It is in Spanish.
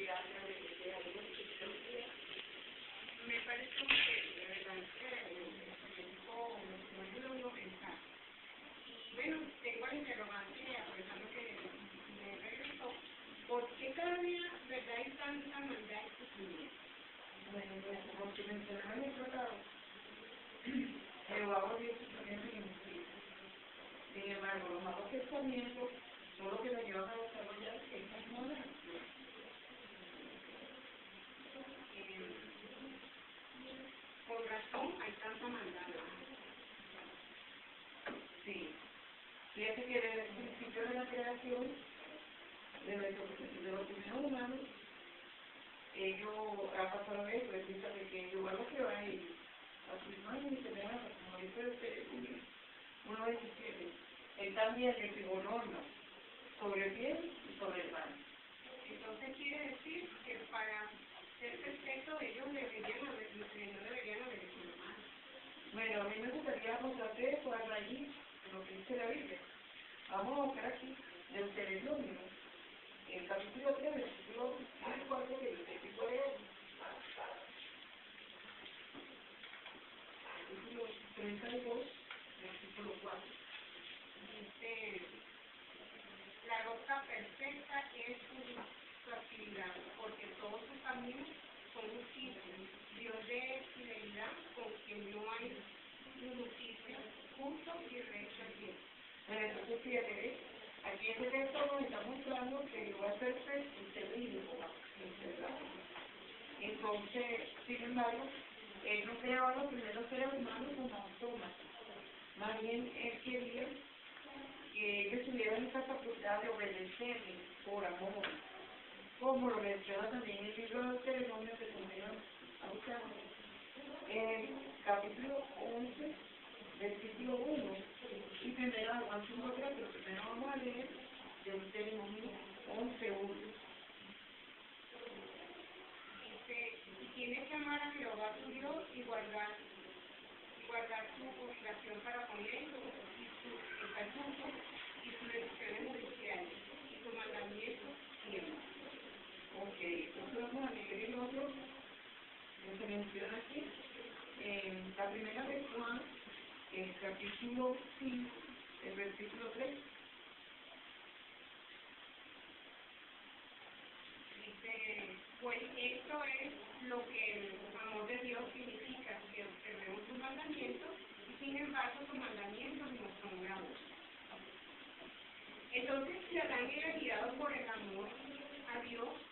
Me parece que de verdad no ayuda a uno a pensar. Y bueno, tengo la interrogante, aprovechando que me regreso, ¿por qué cada día, verdad, hay tanta maldad y sufrimiento? Bueno, como te mencionaba en el tratado, Jehová odia el sufrimiento y la injusticia. Sin embargo, los malos pensamientos son los que nos llevan a desarrollar estas modas. Con razón hay tanta maldad. Sí. Fíjate que desde el principio de la creación, de los primeros humanos, ellos ha pasado eso, es de que Jehová lo creó a ellos, a su imagen y semejanza, como dice el 1:27. Él también le fijó normas sobre el bien y sobre el mal. Entonces quiere decir que para ser perfecto ellos no deberían haber hecho mal. Bueno, a mí me gustaría mostrarte eso a raíz de lo que dice la Biblia. Vamos a buscar aquí Deuteronomio, el capítulo 3, versículo 4, que dice, ¿qué puede leer? Capítulo 32, versículo 4. Dice, la roca perfecta es su actividad, porque todos sus caminos son justicia. Dios de fidelidad, con quien no hay injusticia, justo y recto es Dios. Entonces, fíjate, aquí este texto nos está mostrando que Jehová es perfecto y terrible, entonces, sin embargo, él no creó a los primeros seres humanos como autómatas. Más bien, él quería que ellos tuvieran esa facultad de obedecerle por amor, como lo menciona también el libro de Deuteronomio que también a buscar, capítulo 11, versículo 1, y primero al 5:3, pero primero vamos a leer Deuteronomio 11:1. Dice, y tienes que amar a Jehová tu Dios y guardar su obligación para con él y sus estatutos y sus decisiones judiciales y sus mandamientos siempre. Ok, entonces vamos a leer el otro que se menciona aquí, en la primera de Juan, el capítulo 5, el versículo 3. Dice, pues esto es lo que el amor de Dios significa, que observemos sus mandamientos y sin embargo sus mandamientos no son graves. Entonces, si Adán era guiado por el amor a Dios,